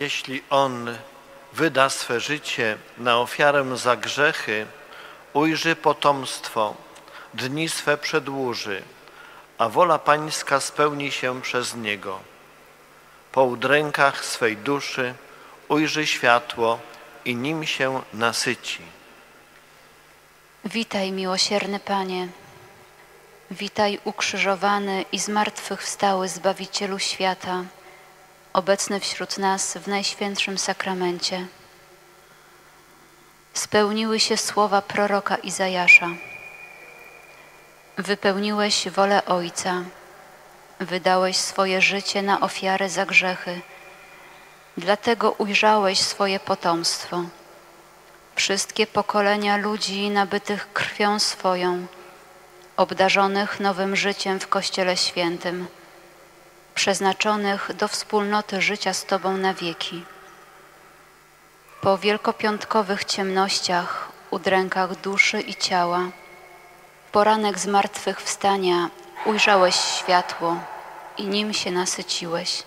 Jeśli On wyda swe życie na ofiarę za grzechy, ujrzy potomstwo, dni swe przedłuży, a wola Pańska spełni się przez Niego. Po udrękach swej duszy ujrzy światło i nim się nasyci. Witaj, miłosierny Panie. Witaj, ukrzyżowany i zmartwychwstały Zbawicielu świata, obecny wśród nas w Najświętszym Sakramencie. Spełniły się słowa proroka Izajasza. Wypełniłeś wolę Ojca, wydałeś swoje życie na ofiarę za grzechy, dlatego ujrzałeś swoje potomstwo. Wszystkie pokolenia ludzi nabytych krwią swoją, obdarzonych nowym życiem w Kościele Świętym, przeznaczonych do wspólnoty życia z Tobą na wieki. Po wielkopiątkowych ciemnościach, udrękach duszy i ciała, poranek zmartwychwstania ujrzałeś światło i nim się nasyciłeś.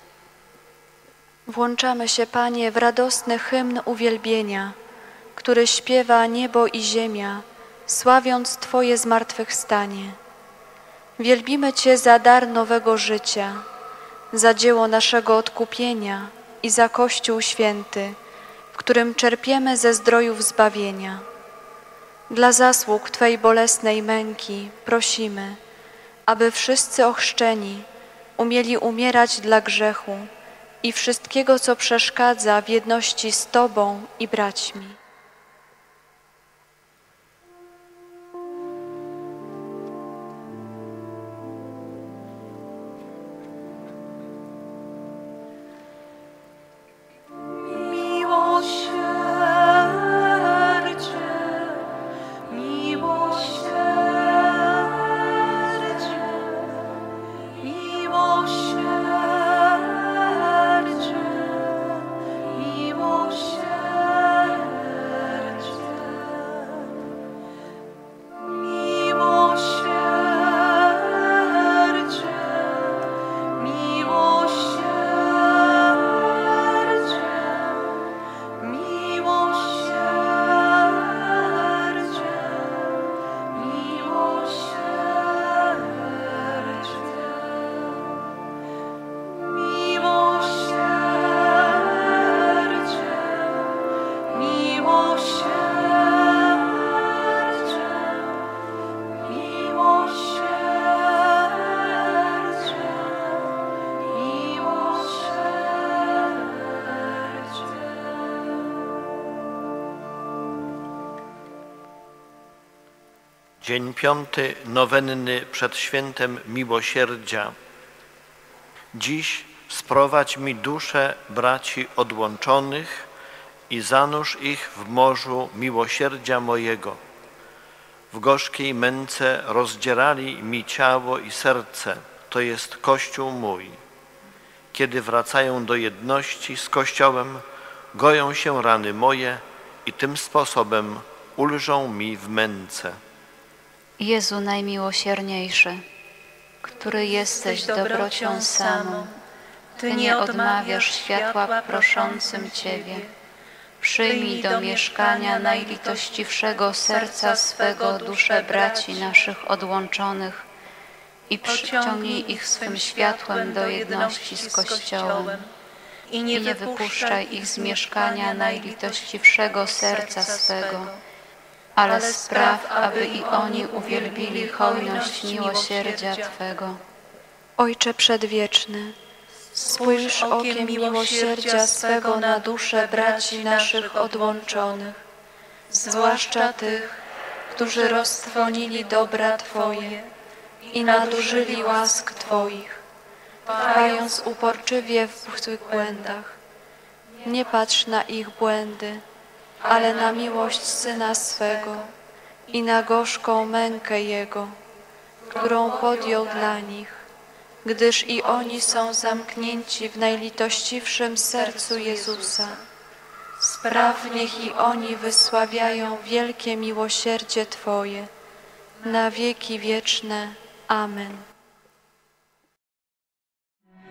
Włączamy się, Panie, w radosny hymn uwielbienia, który śpiewa niebo i ziemia, sławiąc Twoje zmartwychwstanie. Wielbimy Cię za dar nowego życia, za dzieło naszego odkupienia i za Kościół Święty, w którym czerpiemy ze zdrojów zbawienia. Dla zasług Twej bolesnej męki prosimy, aby wszyscy ochrzczeni umieli umierać dla grzechu i wszystkiego, co przeszkadza w jedności z Tobą i braćmi. Dzień 5 nowenny przed świętem miłosierdzia. Dziś sprowadź mi dusze braci odłączonych i zanurz ich w morzu miłosierdzia mojego. W gorzkiej męce rozdzierali mi ciało i serce, to jest Kościół mój. Kiedy wracają do jedności z Kościołem, goją się rany moje i tym sposobem ulżą mi w męce. Jezu najmiłosierniejszy, który jesteś dobrocią samą, Ty nie odmawiasz światła proszącym Ciebie. Przyjmij do mieszkania najlitościwszego serca swego dusze braci naszych odłączonych i przyciągnij ich swym światłem do jedności z Kościołem. I nie wypuszczaj ich z mieszkania najlitościwszego serca swego, ale spraw, aby i oni uwielbili hojność miłosierdzia Twego. Ojcze Przedwieczny, spójrz okiem miłosierdzia swego na dusze braci naszych odłączonych, zwłaszcza tych, którzy roztrwonili dobra Twoje i nadużyli łask Twoich, trwając uporczywie w tych błędach. Nie patrz na ich błędy, ale na miłość Syna swego i na gorzką mękę Jego, którą podjął dla nich, gdyż i oni są zamknięci w najlitościwszym sercu Jezusa. Spraw, niech i oni wysławiają wielkie miłosierdzie Twoje, na wieki wieczne. Amen.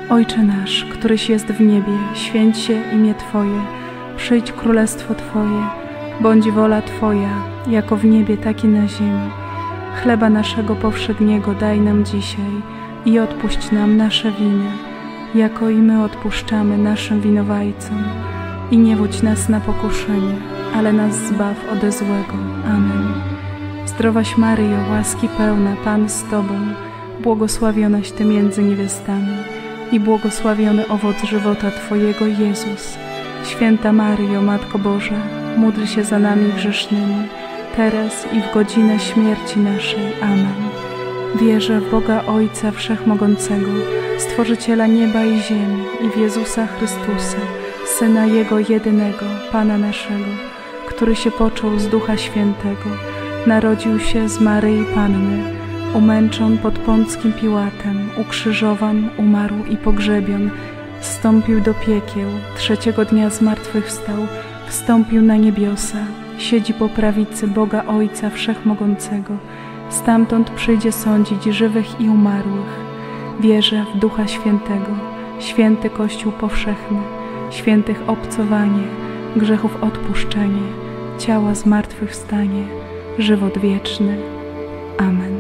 Ojcze nasz, któryś jest w niebie, święć się imię Twoje, przyjdź królestwo Twoje, bądź wola Twoja, jako w niebie, tak i na ziemi. Chleba naszego powszedniego daj nam dzisiaj i odpuść nam nasze winy, jako i my odpuszczamy naszym winowajcom. I nie wódź nas na pokuszenie, ale nas zbaw ode złego. Amen. Zdrowaś Maryjo, łaski pełna, Pan z Tobą, błogosławionaś Ty między niewiastami i błogosławiony owoc żywota Twojego, Jezus. Święta Maryjo, Matko Boża, módl się za nami grzesznymi, teraz i w godzinę śmierci naszej. Amen. Wierzę w Boga Ojca Wszechmogącego, Stworzyciela nieba i ziemi, i w Jezusa Chrystusa, Syna Jego jedynego, Pana naszego, który się począł z Ducha Świętego, narodził się z Maryi Panny, umęczon pod Pąckim Piłatem, ukrzyżowan, umarł i pogrzebion, zstąpił do piekieł, trzeciego dnia zmartwychwstał, wstąpił na niebiosa, siedzi po prawicy Boga Ojca Wszechmogącego, stamtąd przyjdzie sądzić żywych i umarłych. Wierzę w Ducha Świętego, święty Kościół powszechny, świętych obcowanie, grzechów odpuszczenie, ciała zmartwychwstanie, żywot wieczny. Amen.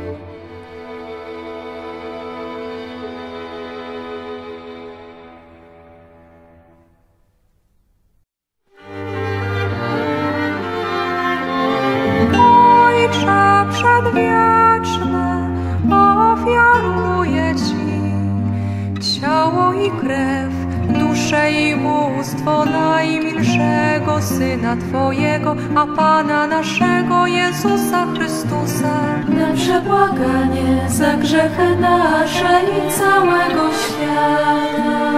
Ojcze przedwieczny, ofiaruję Ci ciało i krew, duszę i bóstwo najmilszego Syna Twojego, a Pana naszego Jezusa Chrystusa, na przebłaganie za grzechy nasze i całego świata,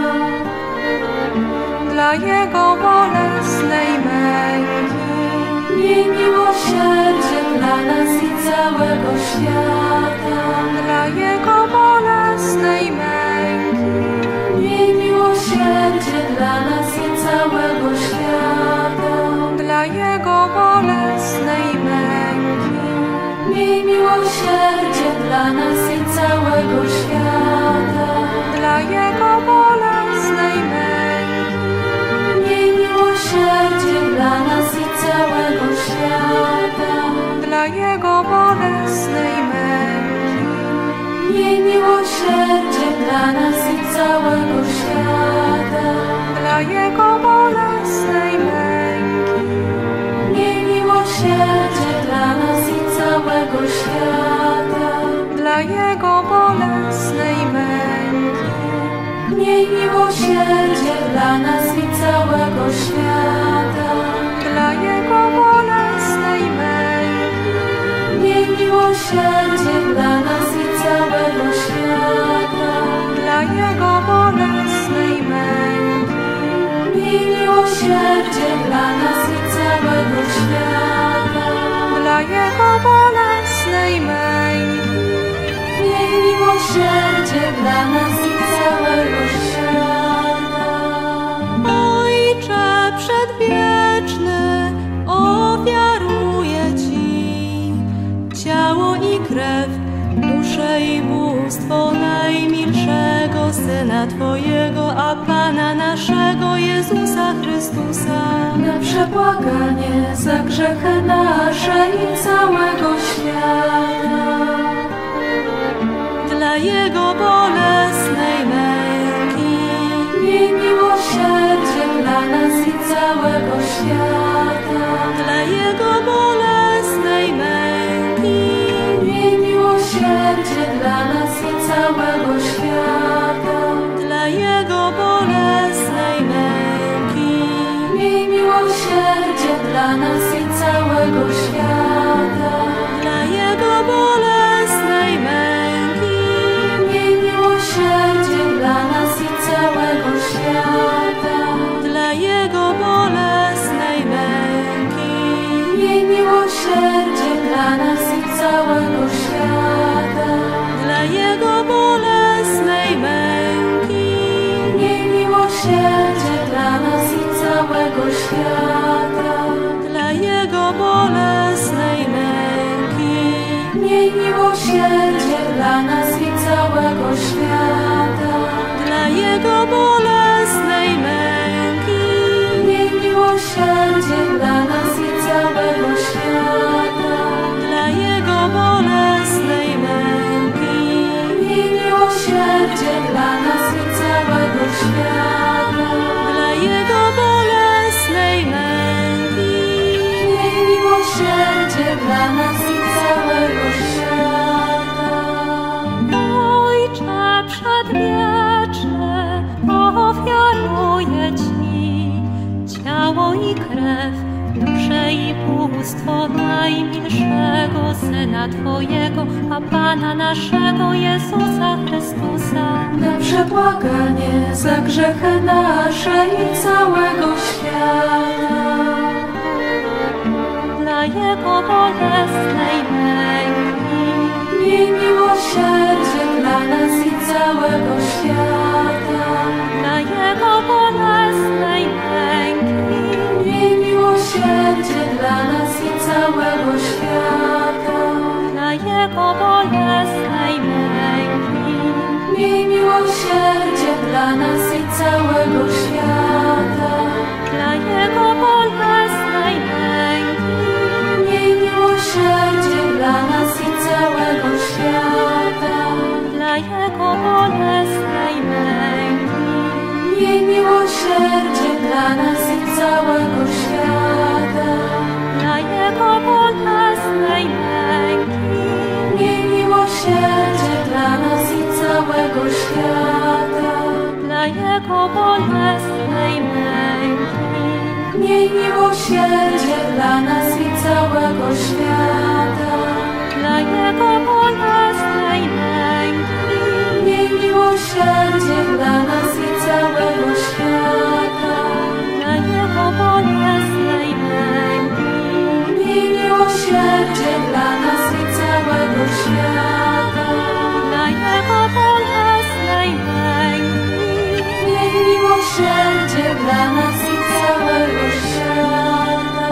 dla Jego bolesnej męki, miej miłosierdzie dla nas i całego świata, dla Jego bolesnej męki, miej miłosierdzie dla nas i całego świata, dla Jego bolesnej męki, miej miłosierdzie dla nas i całego świata, dla Jego bolesnej męki, miej miłosierdzie dla nas i całego świata, dla Jego bolesnej męki, miej miłosierdzie dla nas i całego świata, dla Jego bolesnej męki, miej miłosierdzie dla nas i całego świata, dla Jego bolesnej męki, miej miłosierdzie dla nas i całego świata, dla Jego bolesnej męki, miej miłosierdzie dla nas i całego świata, dla Jego bolesnej męki, miej miłosierdzie dla nas i całego świata, dla Jego bolesnej męki, miej miłosierdzie dla nas i całego świata. Ojcze przedwieczny, ofiaruję Ci ciało i krew, duszę i bóstwo najmilszego Syna Twojego, a Pana naszego Jezusa Chrystusa, Na przebłaganie za grzechy nasze i całego świata, dla Jego bolesnej męki, miej miłosierdzie dla nas i całego świata, dla Jego bolesnej męki, miej miłosierdzie dla nas i całego świata, dla Jego bolesnej męki, miej miłosierdzie dla nas i całego świata, dla Jego bolesnej męki, miej miłosierdzie dla nas i całego świata, dla Jego bolesnej męki, miej miłosierdzie dla nas i całego świata, dla Jego bolesnej męki, miej miłosierdzie dla nas i całego świata, dla Jego bolesnej męki, miej miłosierdzie dla nas i całego świata, dla miłosierdzie dla nas i całego świata. dla Jego bolesnej męki. Miej miłosierdzie dla nas i całego świata. Ojcze przedwieczny, ofiaruję Ci ciało i krew, duszę i bóstwo najmilszego Syna Twojego, a Pana naszego Jezusa Chrystusa. Na przebłaganie za grzechy nasze i całego świata. Dla Jego bolesnej męki. Miej miłosierdzie dla nas i całego świata. Dla Jego bolesnej męki. Miej miłosierdzie dla nas i całego świata. Dla Jego bolesnej męki. Miej miłosierdzie dla nas i całego świata. Dla Jego bolesnej męki. Miej miłosierdzie dla nas i całego świata. Dla Jego bolesnej męki. Miej miłosierdzie dla nas i całego świata. Dla Jego bolesnej męki. Miej miłosierdzie dla nas i całego świata. Dla Jego bolesnej męki. Miej miłosierdzie dla nas i całego świata. Dla Jego bolesnej męki. Miej miłosierdzie dla nas i całego świata. Dla Jego bolesnej męki. Miej miłosierdzie dla nas i całego świata. Dla Jego bolesnej męki. Miej miłosierdzie dla nas i całego świata.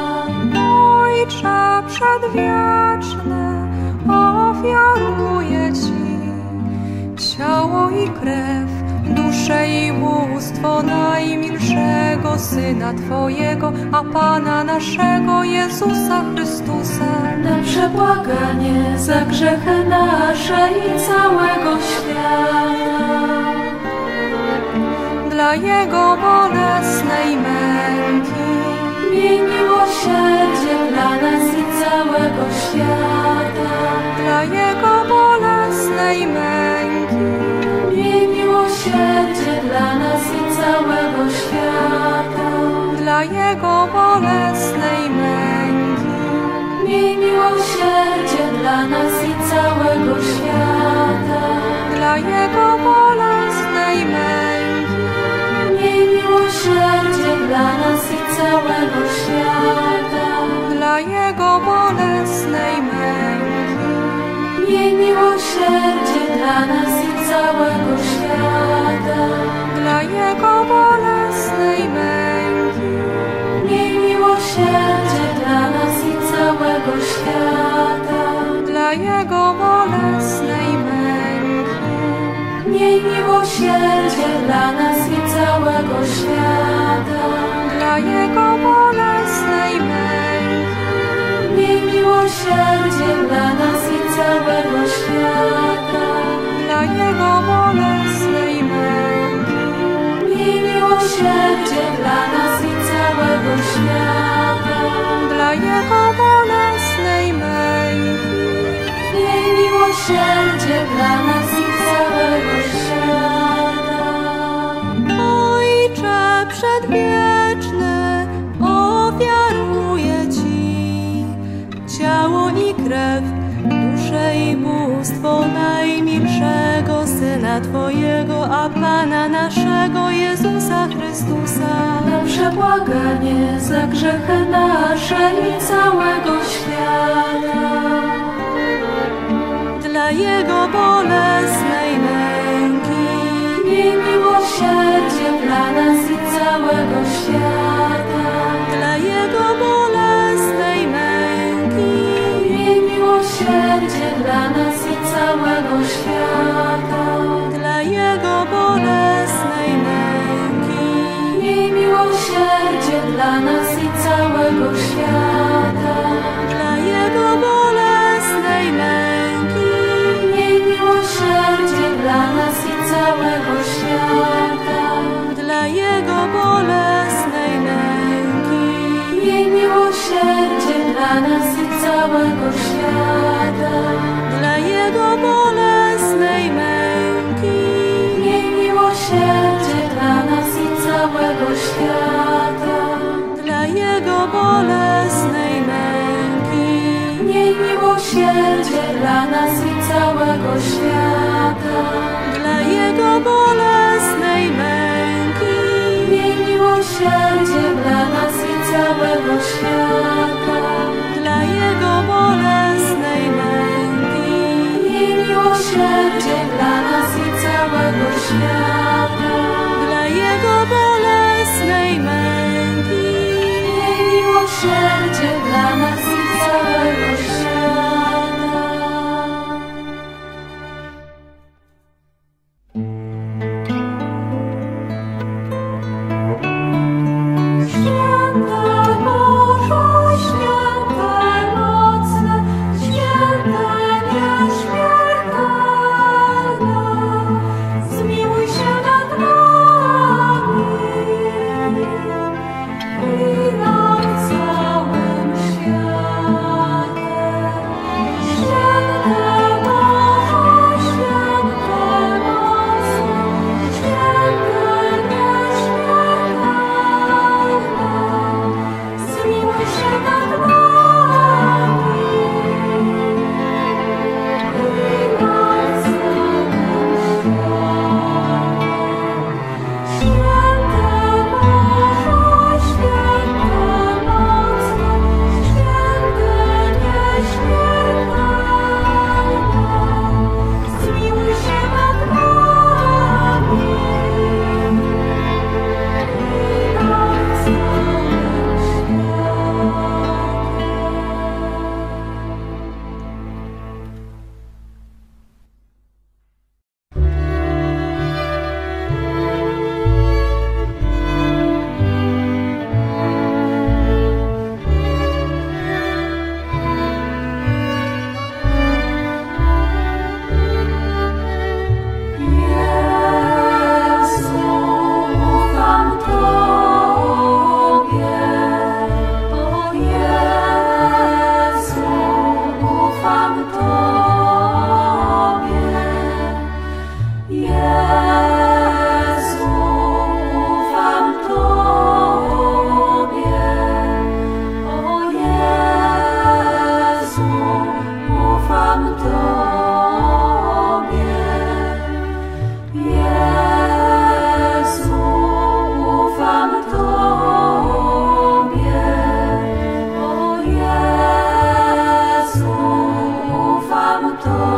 Ojcze przedwieczny, ofiaruję Ci ciało i krew, duszę i bóstwo najmilszego Syna Twojego, a Pana naszego Jezusa Chrystusa. Na przebłaganie za grzechy nasze i całego świata. Dla Jego bolesnej męki. Miej miłosierdzie dla nas i całego świata. Dla Jego bolesnej męki. Miej miłosierdzie dla nas i całego świata. Dla Jego bolesnej męki. Miej miłosierdzie dla nas i całego świata. Dla Jego bolesnej męki. Miej miłosierdzie dla nas i całego świata. Dla Jego bolesnej męki. Miej miłosierdzie dla nas i całego świata. Dla Jego bolesnej męki. Miej miłosierdzie dla nas i całego świata. Dla Jego bolesnej męki. Miej miłosierdzie dla nas i całego świata. Dla Jego bolesnej męki. Miej miłosierdzie dla nas i całego świata. Dla Jego bolesnej męki. Miej miłosierdzie dla nas i całego świata. Dla Jego bolesnej męki. Miej miłosierdzie dla nas i całego świata. Ojcze przedwieczny, ofiaruję Ci ciało i krew, duszę i bóstwo najmilszego Syna Twojego, a Pana naszego Jezusa Chrystusa. Na przebłaganie za grzechy nasze i całego świata. Dla Jego bolesnej męki. Miej miłosierdzie dla nas i całego świata. Dla Jego bolesnej męki. Miej miłosierdzie dla nas i całego świata. Dla Jego bolesnej męki. Miej miłosierdzie dla nas i całego świata. Dla Jego bolesnej męki. Miej miłosierdzie dla nas i całego świata. dla Jego bolesnej męki, Miej miłosierdzie dla nas i całego świata. dla Jego bolesnej męki, Miej miłosierdzie dla nas i całego świata. dla Jego bolesnej męki, Miej miłosierdzie dla nas i całego świata. Święta Boża, święta nocna, święta nieśmiertelna, zmiłuj się nad nami i nad całym światem. Święta Boża, święta nocna, święta nieśmiertelna, zmiłuj się nad nami i nad całym światem. Święta Boża, święta nocna, święta nieśmiertelna, zmiłuj się nad nami i nad całym Jezu, ufam Tobie, o Jezu, ufam Tobie, Jezu, ufam Tobie, o Jezu, ufam Tobie. Jezu, ufam Tobie, o Jezu, ufam Tobie.